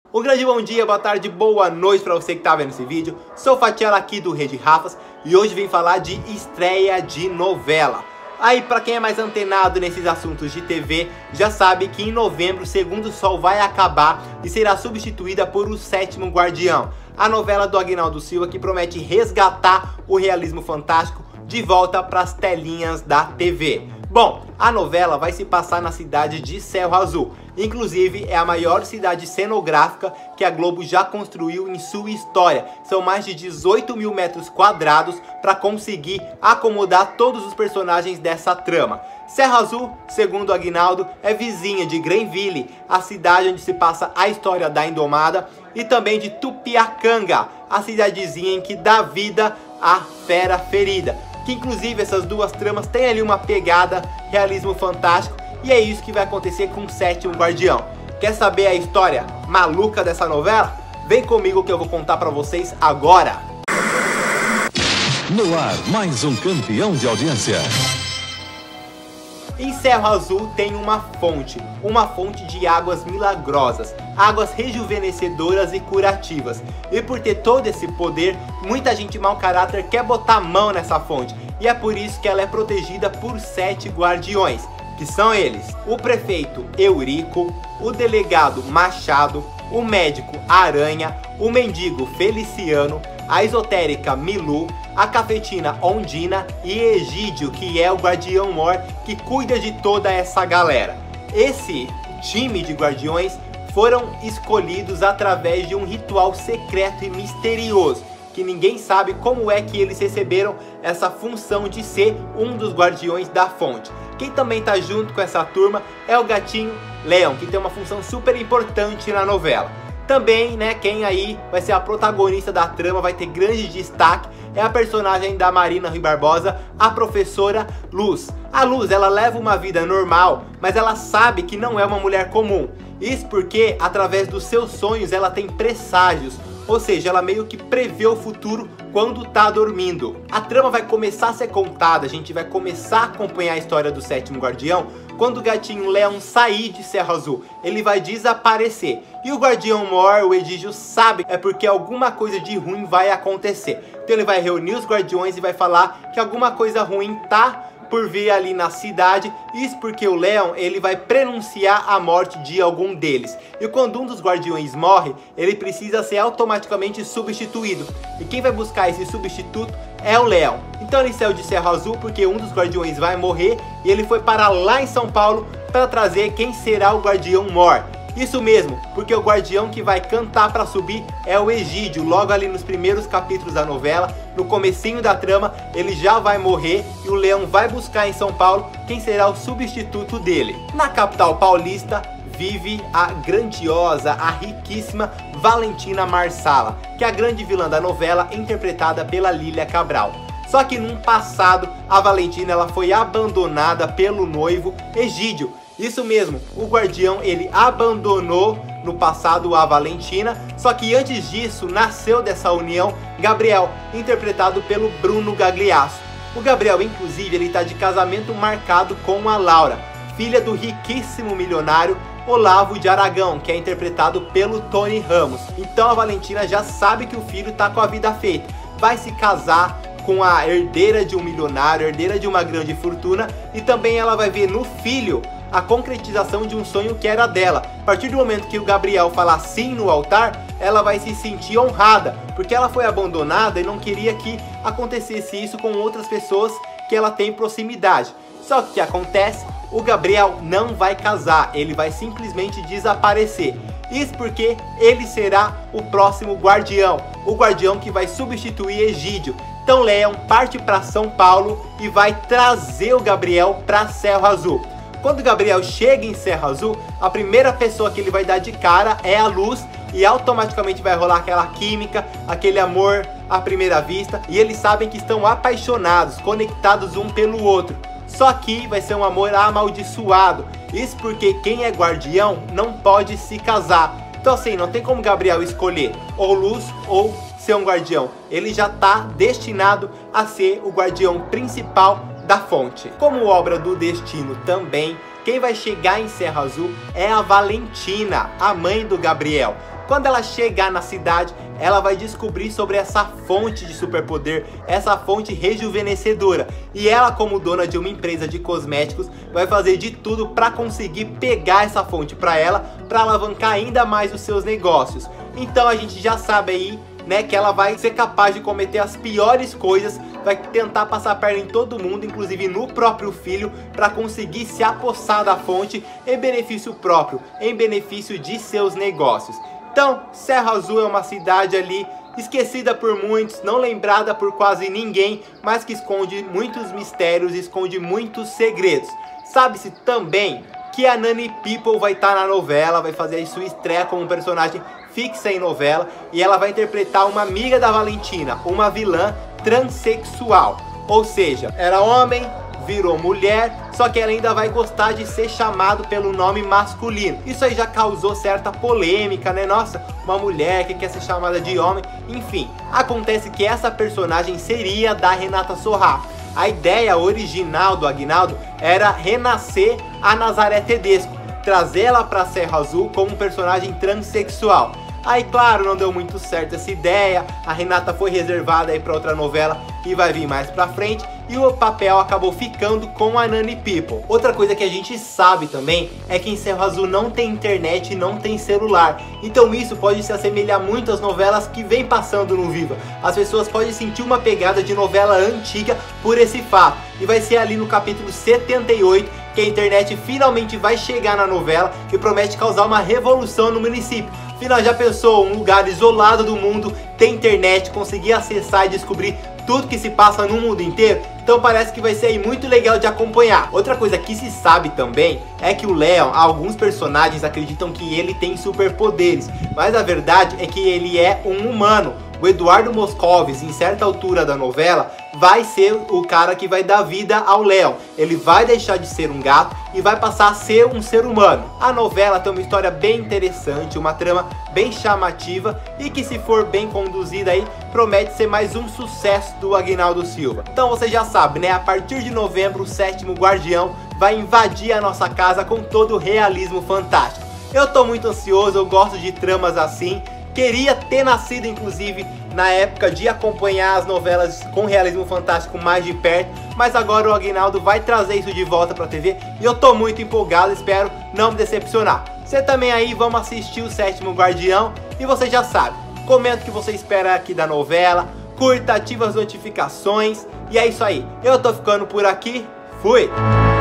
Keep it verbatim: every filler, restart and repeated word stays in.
Um grande bom dia, boa tarde, boa noite para você que está vendo esse vídeo. Sou o Fatiela aqui do Rede Rafas e hoje vim falar de estreia de novela. Aí, para quem é mais antenado nesses assuntos de T V, já sabe que em novembro Segundo Sol vai acabar e será substituída por O Sétimo Guardião, a novela do Aguinaldo Silva que promete resgatar o realismo fantástico de volta para as telinhas da T V. Bom, a novela vai se passar na cidade de Cerro Azul. Inclusive, é a maior cidade cenográfica que a Globo já construiu em sua história. São mais de dezoito mil metros quadrados para conseguir acomodar todos os personagens dessa trama. Cerro Azul, segundo Aguinaldo, é vizinha de Greenville, a cidade onde se passa a história da Indomada, e também de Tupiacanga, a cidadezinha em que dá vida à Fera Ferida. Que inclusive essas duas tramas têm ali uma pegada realismo fantástico, e é isso que vai acontecer com o Sétimo Guardião. Quer saber a história maluca dessa novela? Vem comigo que eu vou contar pra vocês agora. No ar, mais um campeão de audiência. Em Cerro Azul tem uma fonte, uma fonte de águas milagrosas, águas rejuvenescedoras e curativas. E por ter todo esse poder, muita gente mau caráter quer botar a mão nessa fonte. E é por isso que ela é protegida por sete guardiões, que são eles: o prefeito Eurico, o delegado Machado, o médico Aranha, o mendigo Feliciano, a esotérica Milu, a cafetina Ondina e Egídio, que é o guardião mor que cuida de toda essa galera. Esse time de guardiões foram escolhidos através de um ritual secreto e misterioso, que ninguém sabe como é que eles receberam essa função de ser um dos guardiões da fonte. Quem também tá junto com essa turma é o gatinho Leão, que tem uma função super importante na novela. Também, né, quem aí vai ser a protagonista da trama, vai ter grande destaque, é a personagem da Marina Rui Barbosa, a professora Luz. A Luz, ela leva uma vida normal, mas ela sabe que não é uma mulher comum. Isso porque, através dos seus sonhos, ela tem presságios. Ou seja, ela meio que prevê o futuro quando tá dormindo. A trama vai começar a ser contada, a gente vai começar a acompanhar a história do Sétimo Guardião quando o gatinho Leão sair de Cerro Azul. Ele vai desaparecer. E o guardião mor, o Egídio, sabe é porque alguma coisa de ruim vai acontecer. Então ele vai reunir os guardiões e vai falar que alguma coisa ruim tá por vir ali na cidade. Isso porque o Leão, ele vai prenunciar a morte de algum deles. E quando um dos guardiões morre, ele precisa ser automaticamente substituído. E quem vai buscar esse substituto é o Leão. Então ele saiu de Cerro Azul porque um dos guardiões vai morrer e ele foi parar lá em São Paulo para trazer quem será o guardião mor. Isso mesmo, porque o guardião que vai cantar para subir é o Egídio. Logo ali nos primeiros capítulos da novela, no comecinho da trama, ele já vai morrer e o Leão vai buscar em São Paulo quem será o substituto dele. Na capital paulista vive a grandiosa, a riquíssima Valentina Marsala, que é a grande vilã da novela, interpretada pela Lília Cabral. Só que num passado, a Valentina ela foi abandonada pelo noivo Egídio. Isso mesmo, o guardião ele abandonou no passado a Valentina, só que antes disso nasceu dessa união Gabriel, interpretado pelo Bruno Gagliasso. O Gabriel, inclusive, ele está de casamento marcado com a Laura, filha do riquíssimo milionário Olavo de Aragão, que é interpretado pelo Tony Ramos. Então a Valentina já sabe que o filho está com a vida feita, vai se casar com a herdeira de um milionário, herdeira de uma grande fortuna, e também ela vai ver no filho a concretização de um sonho que era dela. A partir do momento que o Gabriel falar sim no altar, ela vai se sentir honrada, porque ela foi abandonada e não queria que acontecesse isso com outras pessoas que ela tem proximidade. Só que o que acontece? O Gabriel não vai casar, ele vai simplesmente desaparecer. Isso porque ele será o próximo guardião, o guardião que vai substituir Egídio. Então Leão parte para São Paulo e vai trazer o Gabriel para Cerro Azul. Quando o Gabriel chega em Cerro Azul, a primeira pessoa que ele vai dar de cara é a Luz, e automaticamente vai rolar aquela química, aquele amor à primeira vista, e eles sabem que estão apaixonados, conectados um pelo outro. Só que vai ser um amor amaldiçoado. Isso porque quem é guardião não pode se casar. Então assim, não tem como Gabriel escolher ou Luz ou ser um guardião. Ele já está destinado a ser o guardião principal da fonte. Como obra do destino também, quem vai chegar em Cerro Azul é a Valentina, a mãe do Gabriel. Quando ela chegar na cidade, ela vai descobrir sobre essa fonte de superpoder, essa fonte rejuvenescedora. E ela, como dona de uma empresa de cosméticos, vai fazer de tudo para conseguir pegar essa fonte para ela, para alavancar ainda mais os seus negócios. Então a gente já sabe aí, né, que ela vai ser capaz de cometer as piores coisas, vai tentar passar a perna em todo mundo, inclusive no próprio filho, para conseguir se apossar da fonte em benefício próprio, em benefício de seus negócios. Então, Serra Azul é uma cidade ali esquecida por muitos, não lembrada por quase ninguém, mas que esconde muitos mistérios, esconde muitos segredos. Sabe-se também que a Nani People vai estar na novela, vai fazer sua estreia como personagem fixa em novela, e ela vai interpretar uma amiga da Valentina, uma vilã transexual. Ou seja, era homem, virou mulher, só que ela ainda vai gostar de ser chamado pelo nome masculino. Isso aí já causou certa polêmica, né? Nossa, uma mulher que quer ser chamada de homem. Enfim, acontece que essa personagem seria da Renata Sorrah. A ideia original do Aguinaldo era renascer a Nazaré Tedesco, trazê-la para Serra Azul como um personagem transexual. Aí, claro, não deu muito certo essa ideia, a Renata foi reservada aí para outra novela que vai vir mais pra frente, e o papel acabou ficando com a Nani People. Outra coisa que a gente sabe também é que em Serra Azul não tem internet e não tem celular, então isso pode se assemelhar muito às novelas que vem passando no Viva. As pessoas podem sentir uma pegada de novela antiga por esse fato, e vai ser ali no capítulo setenta e oito que a internet finalmente vai chegar na novela, que promete causar uma revolução no município. Afinal, já pensou um lugar isolado do mundo, ter internet, conseguir acessar e descobrir tudo que se passa no mundo inteiro? Então parece que vai ser aí muito legal de acompanhar. Outra coisa que se sabe também é que o Leon, alguns personagens acreditam que ele tem superpoderes, mas a verdade é que ele é um humano. O Eduardo Moscovis, em certa altura da novela, vai ser o cara que vai dar vida ao Leon. Ele vai deixar de ser um gato e vai passar a ser um ser humano. A novela tem uma história bem interessante, uma trama bem chamativa e que, se for bem conduzida aí, promete ser mais um sucesso do Aguinaldo Silva. Então você já sabe, né? A partir de novembro, o sétimo Guardião vai invadir a nossa casa com todo o realismo fantástico. Eu tô muito ansioso, eu gosto de tramas assim. Queria ter nascido, inclusive, na época de acompanhar as novelas com realismo fantástico mais de perto, mas agora o Aguinaldo vai trazer isso de volta pra T V e eu tô muito empolgado, espero não me decepcionar. Você também aí, vamos assistir o sétimo Guardião, e você já sabe, comenta o que você espera aqui da novela, curta, ativa as notificações, e é isso aí. Eu tô ficando por aqui, fui!